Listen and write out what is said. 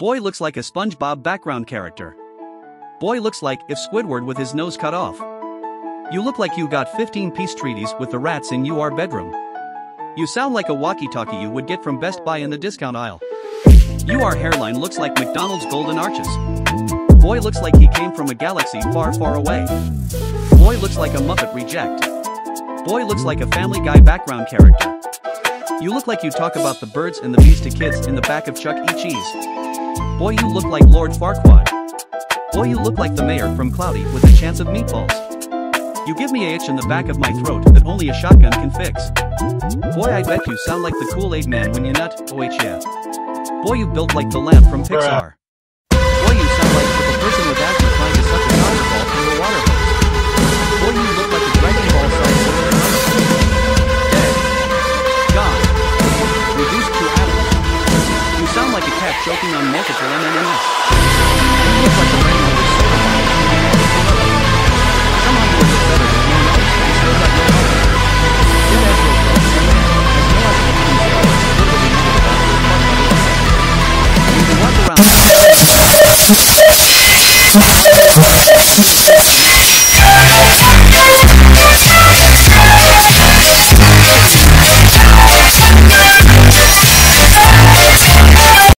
Boy looks like a SpongeBob background character. Boy looks like if Squidward with his nose cut off. You look like you got 15-piece treaties with the rats in your bedroom. You sound like a walkie-talkie you would get from Best Buy in the discount aisle. Your hairline looks like McDonald's golden arches. Boy looks like he came from a galaxy far, far away. Boy looks like a Muppet reject. Boy looks like a Family Guy background character. You look like you talk about the birds and the bees to kids in the back of Chuck E. Cheese. Boy, you look like Lord Farquaad. Boy, you look like the mayor from Cloudy with a chance of meatballs. You give me a itch in the back of my throat that only a shotgun can fix. Boy, I bet you sound like the Kool-Aid man when you nut, oh yeah. Boy, you built like the lamp from Pixar. Boy, you sound like the person with asthma trying to suck a soccer ball through a water hose. Boy, you look like a Dragon Ball size dead. Gone. Reduced to atoms. You sound like a cat choking on multiple M&Ms. You look like a grandmother's soda bottle. Somehow you look better than your nose, you still got no nose. Your ass looks like a man has no idea what he's doing. Literally nothing about your fuck other than sex. You can walk around.